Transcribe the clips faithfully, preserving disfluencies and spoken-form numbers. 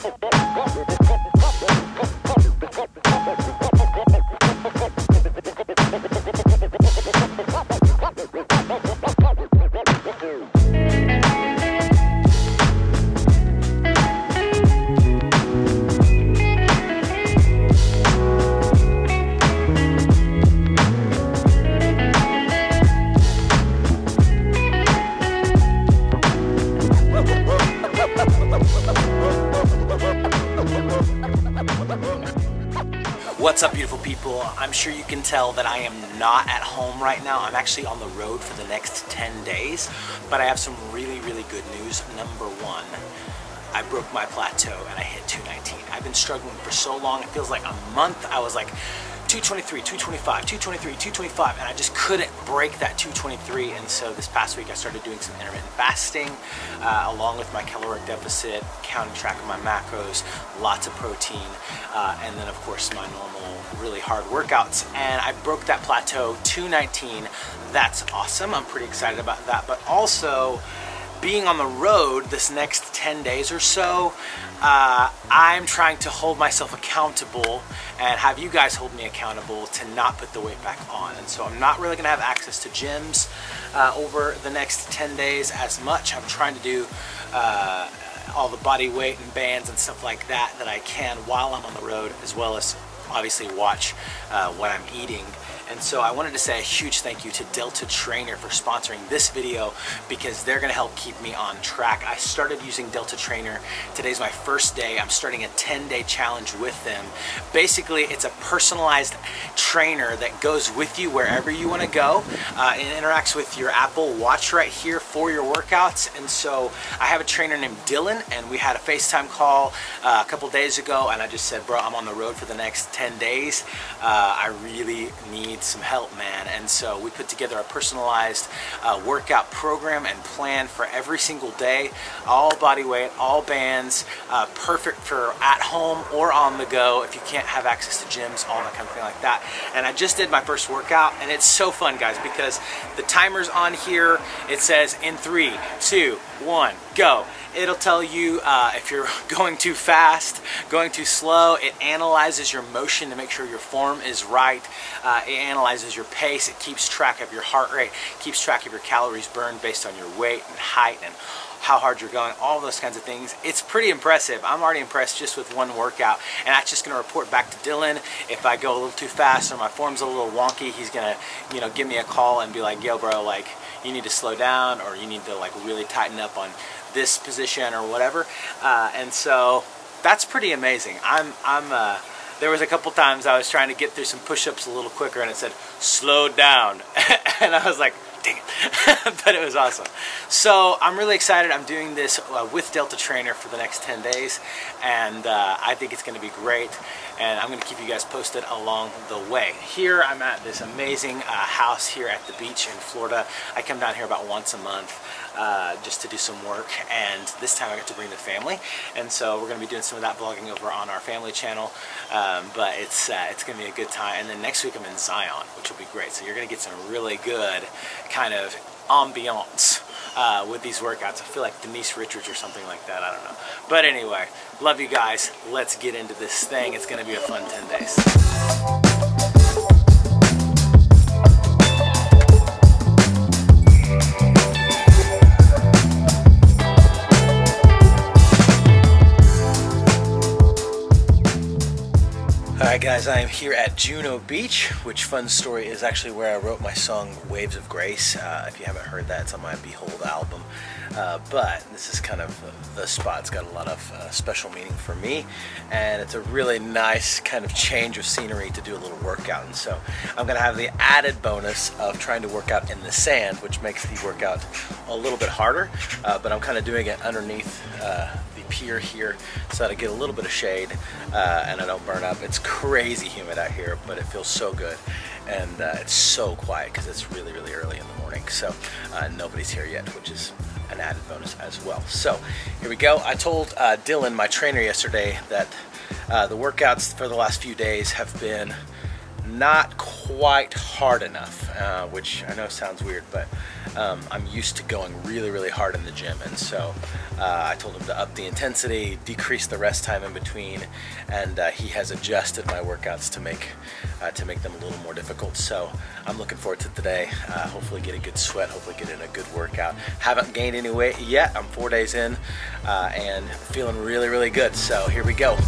What's up, beautiful people? I'm sure you can tell that I am not at home right now. I'm actually on the road for the next ten days, but I have some really, really good news. Number one, I broke my plateau and I hit two nineteen. I've been struggling for so long. It feels like a month. I was like two twenty-three, two twenty-five, two twenty-three, two twenty-five, and I just couldn't break that two twenty-three. And so this past week I started doing some intermittent fasting uh, along with my caloric deficit, counting track of my macros, lots of protein, uh, and then of course my normal really hard workouts. And I broke that plateau, two nineteen. That's awesome. I'm pretty excited about that. But also, being on the road this next ten days or so, uh, I'm trying to hold myself accountable and have you guys hold me accountable to not put the weight back on. And so I'm not really gonna have access to gyms uh, over the next ten days as much. I'm trying to do uh, all the body weight and bands and stuff like that that I can while I'm on the road, as well as obviously watch uh, what I'm eating. And so I wanted to say a huge thank you to Delta Trainer for sponsoring this video, because they're gonna help keep me on track. I started using Delta Trainer. Today's my first day. I'm starting a ten day challenge with them. Basically, it's a personalized trainer that goes with you wherever you wanna go. Uh, it interacts with your Apple Watch right here for your workouts. And so I have a trainer named Dylan, and we had a FaceTime call uh, a couple days ago, and I just said, bro, I'm on the road for the next ten days. Uh, I really need some help, man. And so we put together a personalized uh, workout program and plan for every single day, all body weight, all bands, uh, perfect for at home or on the go if you can't have access to gyms, all that kind of thing like that. And I just did my first workout, and it's so fun, guys, because the timer's on here. It says in three, two, one, go. It'll tell you uh, if you're going too fast, going too slow. It analyzes your motion to make sure your form is right. Uh, it analyzes your pace. It keeps track of your heart rate, keeps track of your calories burned based on your weight and height and how hard you're going, all those kinds of things. It's pretty impressive. I'm already impressed just with one workout, and that's just gonna report back to Dylan. If I go a little too fast or my form's a little wonky, he's gonna, you know, give me a call and be like, yo, bro, like, you need to slow down, or you need to like really tighten up on this position or whatever. Uh, and so that's pretty amazing. I'm, I'm, uh, there was a couple times I was trying to get through some push-ups a little quicker, and it said, slow down. And I was like, dang it. But it was awesome. So I'm really excited. I'm doing this uh, with Delta Trainer for the next ten days, and uh, I think it's going to be great, and I'm going to keep you guys posted along the way. Here I'm at this amazing uh, house here at the beach in Florida. I come down here about once a month uh, just to do some work, and this time I got to bring the family, and so we're going to be doing some of that vlogging over on our family channel. Um, but it's uh, it's going to be a good time. And then next week I'm in Zion, which will be great. So you're going to get some really good kind of ambiance uh, with these workouts. I feel like Denise Richards or something like that. I don't know. But anyway, love you guys. Let's get into this thing. It's going to be a fun ten days. Alright guys, I am here at Juno Beach, which, fun story, is actually where I wrote my song Waves of Grace. Uh, if you haven't heard that, it's on my Behold album. Uh, but this is kind of the spot. It's got a lot of uh, special meaning for me, and it's a really nice kind of change of scenery to do a little workout. And so I'm going to have the added bonus of trying to work out in the sand, which makes the workout a little bit harder, uh, but I'm kind of doing it underneath uh, the pier here so that I get a little bit of shade uh, and I don't burn up. It's crazy humid out here, but it feels so good, and uh, it's so quiet because it's really really early in the morning, so uh, nobody's here yet, which is an added bonus as well. So here we go. I told uh, Dylan, my trainer, yesterday that uh, the workouts for the last few days have been not quite hard enough, uh, which I know sounds weird, but um, I'm used to going really, really hard in the gym, and so uh, I told him to up the intensity, decrease the rest time in between, and uh, he has adjusted my workouts to make uh, to make them a little more difficult. So I'm looking forward to today. Uh, hopefully get a good sweat, hopefully get in a good workout. Haven't gained any weight yet. I'm four days in uh, and feeling really, really good. So here we go.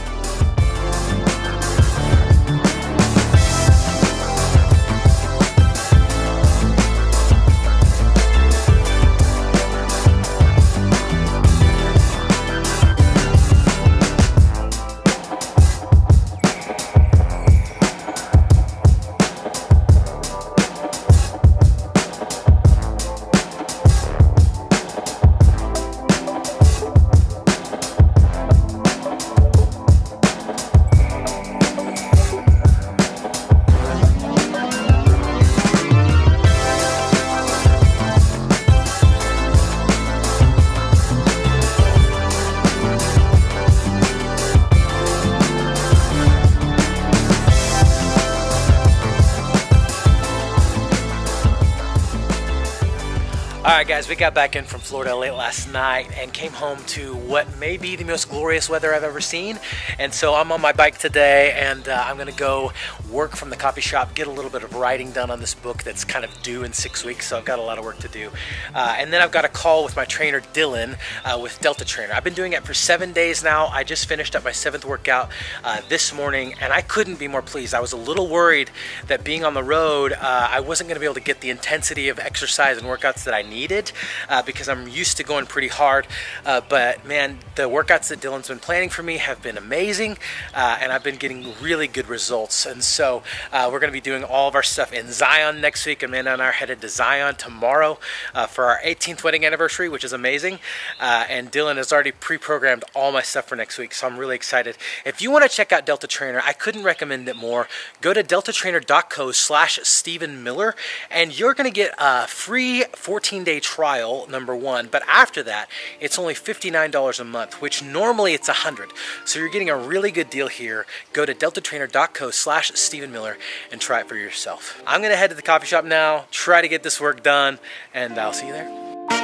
Alright guys, we got back in from Florida late last night and came home to what may be the most glorious weather I've ever seen. And so I'm on my bike today, and uh, I'm going to go work from the coffee shop, get a little bit of writing done on this book that's kind of due in six weeks, so I've got a lot of work to do. Uh, and then I've got a call with my trainer Dylan uh, with Delta Trainer. I've been doing it for seven days now. I just finished up my seventh workout uh, this morning, and I couldn't be more pleased. I was a little worried that being on the road, uh, I wasn't going to be able to get the intensity of exercise and workouts that I needed uh, because I'm used to going pretty hard. Uh, but man, the workouts that Dylan's been planning for me have been amazing, uh, and I've been getting really good results. And so uh, we're going to be doing all of our stuff in Zion next week. Amanda and I are headed to Zion tomorrow uh, for our eighteenth wedding anniversary, which is amazing. Uh, and Dylan has already pre-programmed all my stuff for next week, so I'm really excited. If you want to check out Delta Trainer, I couldn't recommend it more. Go to delta trainer dot co slash Stephen Miller, and you're going to get a free fourteen day trial, number one. But after that, it's only fifty-nine dollars a month, which normally it's one hundred dollars. So you're getting a really good deal here. Go to delta trainer dot co slash Stephen Miller and try it for yourself. I'm going to head to the coffee shop now, try to get this work done, and I'll see you there.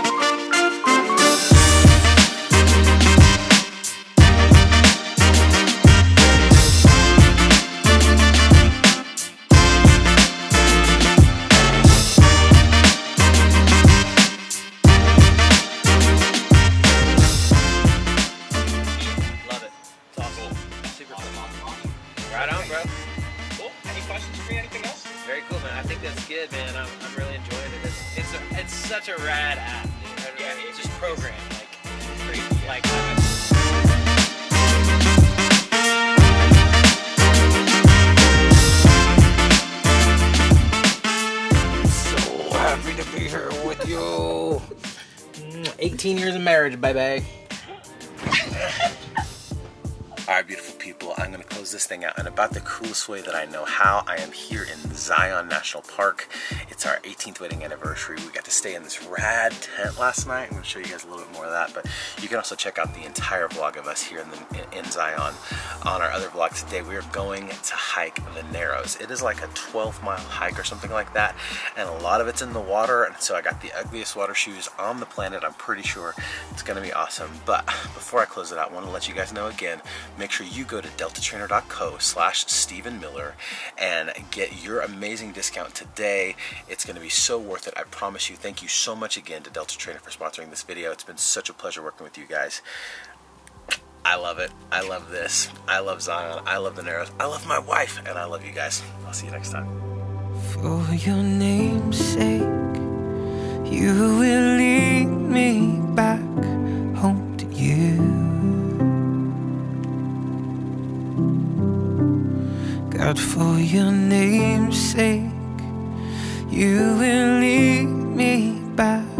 Right on, bro. Cool. Any questions for me? Anything else? Very cool, man. I think that's good, man. I'm, I'm really enjoying it. It's it's, a, it's such a rad app, dude. Yeah, it's just programmed like crazy. Like. So happy to be here with you. eighteen years of marriage, baby. Alright, beautiful people, I'm going to close this thing out in about the coolest way that I know how. I am here in Zion National Park. It's our eighteenth wedding anniversary. We got to stay in this rad tent last night. I'm going to show you guys a little bit more of that, but you can also check out the entire vlog of us here in, the, in, in Zion. On our other vlog today, we are going to hike the Narrows. It is like a twelve mile hike or something like that, and a lot of it's in the water, and so I got the ugliest water shoes on the planet. I'm pretty sure it's going to be awesome. But before I close it out, I want to let you guys know again, make sure you go to delta trainer dot co slash Stephen Miller and get your amazing discount today. It's going to be so worth it, I promise you. Thank you so much again to Delta Trainer for sponsoring this video. It's been such a pleasure working with you guys. I love it. I love this. I love Zion. I love the Narrows. I love my wife, and I love you guys. I'll see you next time. For your name's sake, you will lead me back home to you. God, for your name's sake, you will lead me back